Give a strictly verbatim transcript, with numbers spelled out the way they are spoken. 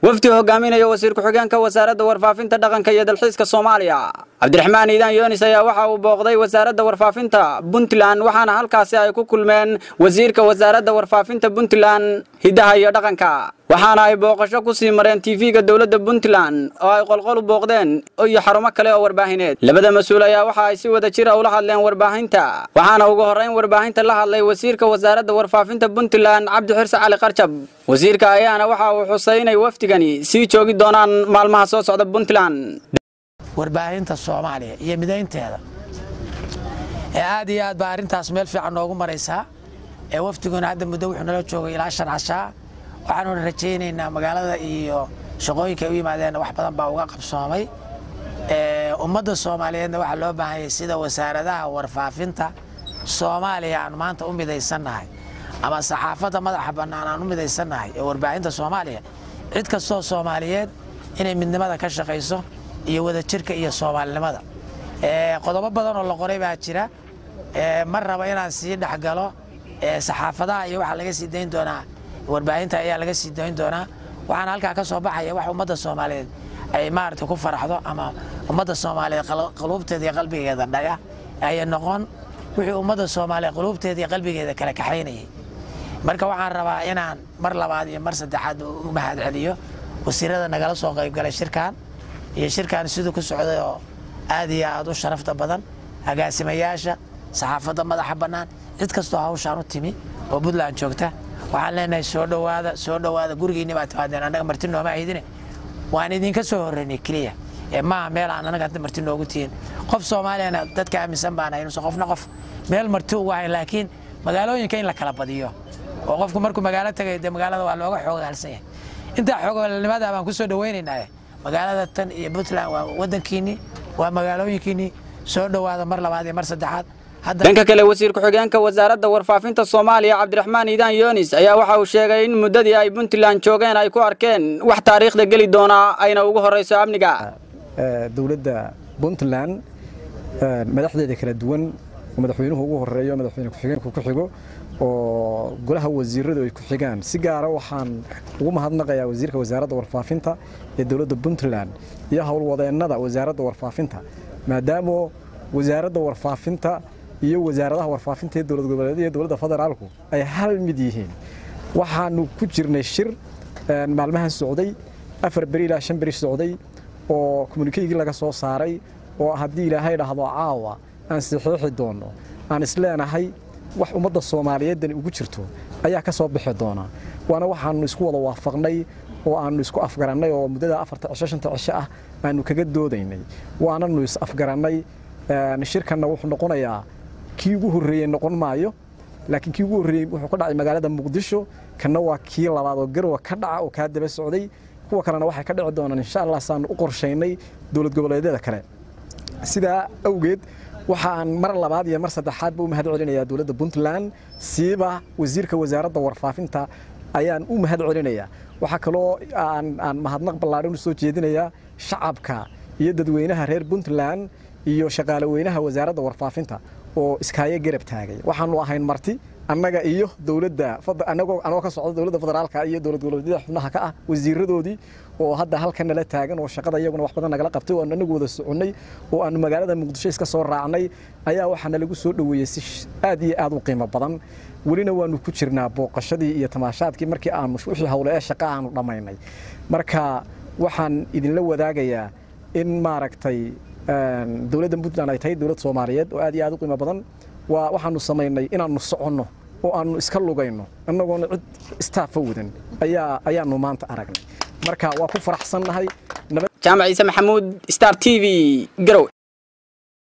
wafdi hogaaminaya wasiir ku-xigeenka wasaaradda warfaafinta dhaqanka iyo dalxiiska Soomaaliya Cabdiraxmaan Iidaan Yoonis ayaa waxa uu booqday wasaaradda warfaafinta Puntland waxaana halkaasi ay ku kulmeen wasiirka wasaaradda warfaafinta Puntland hidaha iyo dhaqanka waxaana ay booqasho ku sii mareen T V-ga dawladda Puntland oo ay qolqol u booqdeen iyo xarumo kale oo warbaahineed labada mas'uul ayaa waxa ay si wada jir ah ula hadleen warbaahinta waxaana ugu horeyn warbaahinta la hadlay wasiirka wasaaradda warfaafinta Puntland Cabdi Xirse Cali Qarjab wasiirka ayaana waxa uu xuseynay wafdigani si joogi doonaan maalmaha soo socda Puntland warbaahinta Soomaaliya iyo mideynteeda ee aad iyo aad baa arintaas meel fiican noogu maraysa ee wafdiguna hadda muddo wuxuu nala joogay ilaa shan casha waxaanu rajaynaynaa magaalada iyo shaqooyinka u yimaadeen wax badan baa uga qabsoomay ee ummadda Soomaaliyeedna waxa loo baahan yahay sida wasaaradaha warfaafinta Soomaaliya aan maanta u mideysanahay ama saxaafadda madaxa bannaan aan u mideysanahay ee warbaahinta Soomaaliya cid kastoo Soomaaliyeed inay midnimada ka shaqeyso iyo wada jirka iyo Soomaalinimada ee qodobo badan oo la qoray baa jira ee mar raba inaan sii dhaxgalo ee saxaafadaha iyo waxa laga sii deyn doonaa warbaahinta ayaa laga sii deyn doonaa waxaan halka ka soo baxaya wax ummadda Soomaaliyeed ay maartay ku faraxdo ama ummadda Soomaaliyeed qalubteeda iyo qalbigeeda dhaga ay noqon wixii ummadda Soomaaliyeed qalubteeda iyo qalbigeeda kala kaxaynayay marka waxaan rabaa inaan mar labaad iyo mar saddexaad u mahad celiyo wasiirada nagala soo qayb galay shirkan iyo shirkan sidoo ku socday oo aad iyo aad u sharafta badan agaasimayaasha saxaafadda madaxa bannaan cid kastoo hawshan u timi oo Puntland joogta waxaan leenahay soo dhawaada soo dhawaada gurigeena baad taadeen anaga marti nooma aydine waan idin ka soo horeynay kaliya ee ma meel aan anaga marti noogu tiin qof Soomaaliyeena dadka aaminsan baan aynu soo qofna qof meel marti u wahay laakiin magaalooyinka in la kala badiyo oo qofku markuu magaalo tagay magaalada waa looga xoog halsan yahay inta xoogolnimada baan ku soo dhaweynaynaa magaalada tan iyo Puntland waa wadankiini waa magaalooyinkiini soo dhawaada mar labaad iyo mar saddexaad dhanka kale wasiir ku-xigeenka wasaaradda warfaafinta Soomaaliya Cabdiraxmaan Iidaan Yoonis ayaa waxa uu sheegay in muddadii ay Puntland joogeen ay ku arkeen wax taariikhda gali doona ayna ugu horeyso amniga dawladda Puntland madaxdeeda kala duwan madaxweynuhu ugu horeeyo madaxweyne ku-xigeenku ku xigo oo golaha wasiiradu ay ku xigaan si gaar ah waxaan ugu mahadnaqayaa wasiirka wasaaradda warfaafinta ee dawladda Puntland iyo howlwadeennada wasaaradda warfaafinta maadaama wasaaradda warfaafinta iyo wasaaradaha warfaafinta ee dawlad goboleedyada iyo dawladda federaalku ay hal mid yihiin waxaanu ku jirnay shir maalmahan socday afar bari ilaa shan bari socday oo communique laga soo saaray oo haddii Ilaahay dhahdo caawa aan saxiixi doono aan isleenahay wax ummadda Soomaaliyeed ugu jirto ayaa ka soo bixi doona waana waxaanu isku wada waafaqnay oo aanu isku afgaranay oo muddada afarta cisho shanta cisho ah aanu kaga doodaynay waananu is afgaranay shirkanna wuxuu noqonayaa kii ugu horeeyay noqon maayo laakiin kii ugu horeeyay wuxuu ka dhacay magaalada Muqdisho kana waa kii labaad oo garwa ka dhaca oo ka daba socday kuwa kalena waxay ka dhici doonaan insha Allah saan u qorsheynay dawlad goboleedyada kale sida awgeed waxaan mar labaad iyo mar saddexaad buu mahad celinayaa dawladda Puntland siiba wasiirka wasaaradda warfaafinta ayaan u mahad celinayaa waxa kale oo aan aan mahadnaq ballaaran u soo jeedinayaa shacabka iyo dadweynaha reer Puntland iyo shaqaale weynaha wasaaradda warfaafinta oo iskaaga garab taagay waxaanu ahayn marti annaga iyo dawladda anagoo anoo ka socdo dawladda federaalka iyo dawlad goboleedyada xubnaha ka ah wasiiradoodii oo hadda halkan nala taagan oo shaqada iyaguna wax badan nagala qabtay oo anagu wada soconay oo aan magaalada Muqdisho iska soo raacnay ayaa waxaana lagu soo dhaweeyay si aad iyo aad u qiimo badan walina waanu ku jirnaa booqashadii iyo tamaashaadkii markii aanu wixii hawle ee shaqo aanu dhamaynay marka waxaan idin la wadaagayaa in maaragtay dawladda Puntland ay tahay dawlad Soomaaliyeed oo aad iyo aad u qiimo badan waa waxaanu sameynay inaanu soconno oo aanu iska lugayno annagoona cid staff wadan ayaa ayaanu maanta aragnay marka waa ku faraxsanahay Jaamac Ciise Maxamuud Star T V Garow.